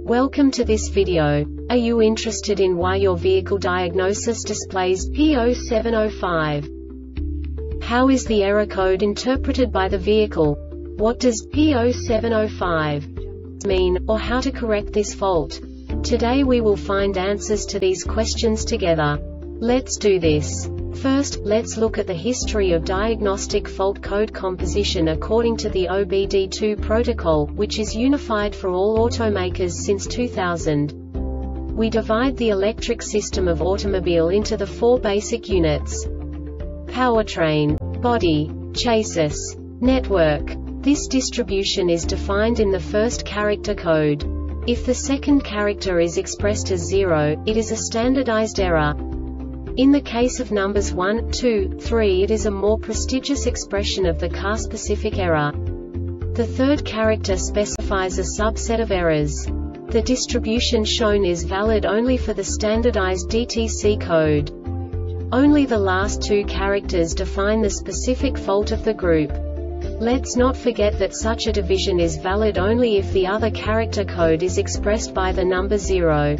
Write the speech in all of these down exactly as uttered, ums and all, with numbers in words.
Welcome to this video. Are you interested in why your vehicle diagnosis displays P zero seven zero five? How is the error code interpreted by the vehicle? What does P zero seven zero five mean, or how to correct this fault? Today we will find answers to these questions together. Let's do this. First, let's look at the history of diagnostic fault code composition according to the O B D two protocol, which is unified for all automakers since two thousand. We divide the electric system of automobile into the four basic units: powertrain, body, chassis, network. This distribution is defined in the first character code. If the second character is expressed as zero, it is a standardized error. In the case of numbers one, two, three, it is a more prestigious expression of the car-specific error. The third character specifies a subset of errors. The distribution shown is valid only for the standardized D T C code. Only the last two characters define the specific fault of the group. Let's not forget that such a division is valid only if the other character code is expressed by the number zero.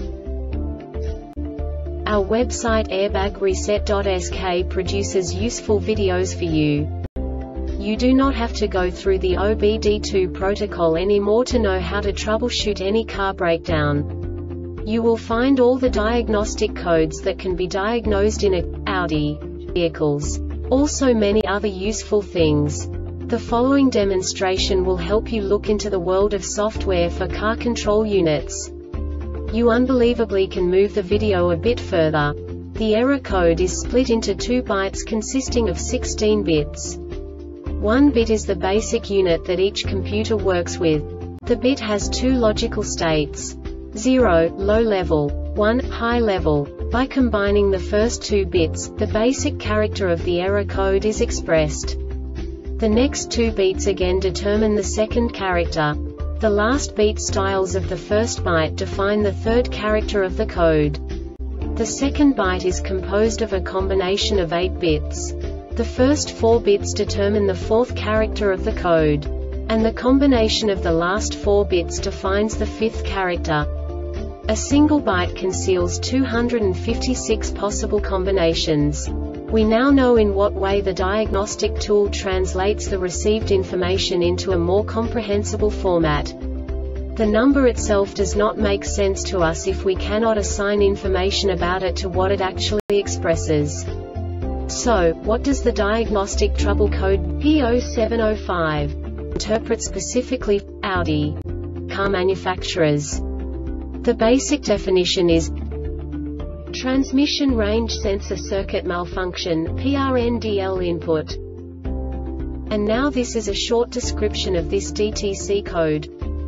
Our website airbag reset dot S K produces useful videos for you. You do not have to go through the O B D two protocol anymore to know how to troubleshoot any car breakdown. You will find all the diagnostic codes that can be diagnosed in a Audi vehicles. Also many other useful things. The following demonstration will help you look into the world of software for car control units. You unbelievably can move the video a bit further. The error code is split into two bytes consisting of sixteen bits. One bit is the basic unit that each computer works with. The bit has two logical states: zero, low level, one, high level. By combining the first two bits, the basic character of the error code is expressed. The next two beats again determine the second character. The last beat styles of the first byte define the third character of the code. The second byte is composed of a combination of eight bits. The first four bits determine the fourth character of the code. And the combination of the last four bits defines the fifth character. A single byte conceals two hundred fifty-six possible combinations. We now know in what way the diagnostic tool translates the received information into a more comprehensible format. The number itself does not make sense to us if we cannot assign information about it to what it actually expresses. So, what does the diagnostic trouble code P zero seven zero five interpret specifically for Audi car manufacturers? The basic definition is transmission range sensor circuit malfunction (P R N D L) input. And now this is a short description of this D T C code.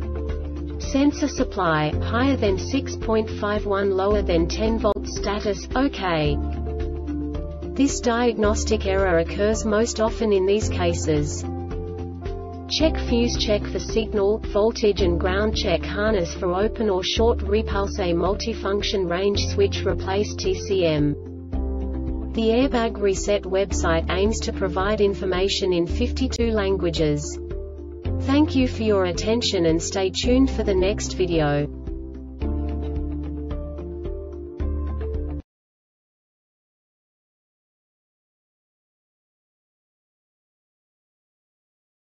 Sensor supply, higher than six point five one, lower than ten volts. Status, OK. This diagnostic error occurs most often in these cases: check fuse, check for signal, voltage and ground, check harness for open or short, repulse a multifunction range switch, replace T C M. The Airbag Reset website aims to provide information in fifty-two languages. Thank you for your attention and stay tuned for the next video.